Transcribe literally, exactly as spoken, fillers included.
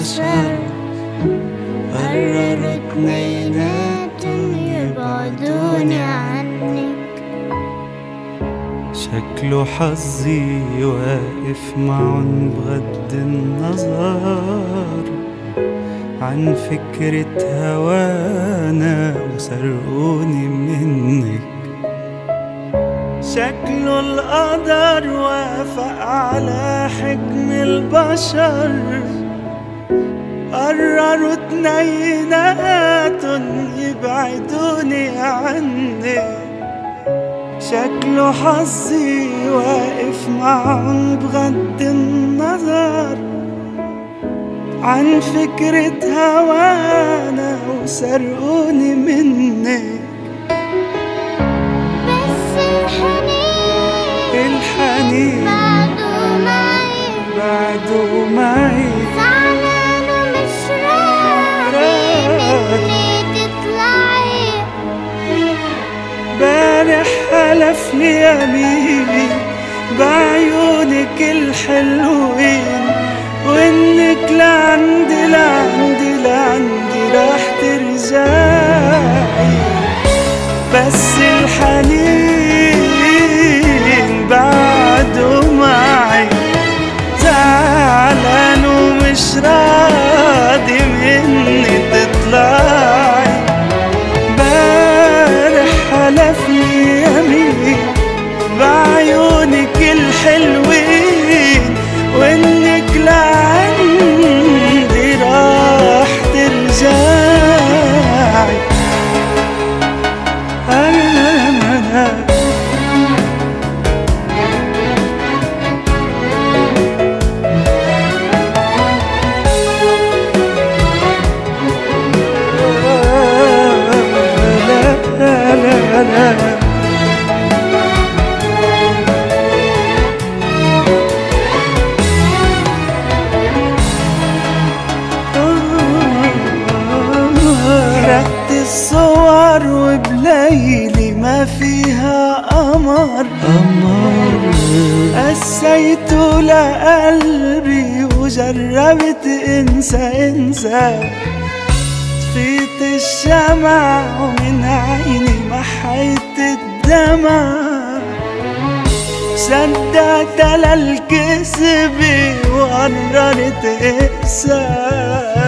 البشر قرروا اتنيناتن يبعدوني عنك. شكله حظي واقف معن بغض النظر عن فكرة هوانا وسرقوني منك. شكله القدر وافق على حكم البشر قرروا اتنيناتن يبعدوني عنك. شكله حظي واقف معهم بغض النظر عن فكرة هوانا وسرقوني منك. بس الحنين الحنين بعده معي بعده معي زعلان ومش راضي مني تطلعي. بارح حلف لي يمين بعيونك الحلوين وانك لعندي لعندي لعندي راح ترجعي. بس الحنين بعده معي زعلان ومش راضي مني تطلعي. بارح حلفني يمين بعيونك الحلوين وانك لعندي راح ترجعي. أنا خدت الصور وبليلي ما فيها قمر قمر قسيته لقلبي وجربت انسى انسى. طفيت الشمع ومن عيني محيت الدمع صدقت للكذب وقررت اقسى.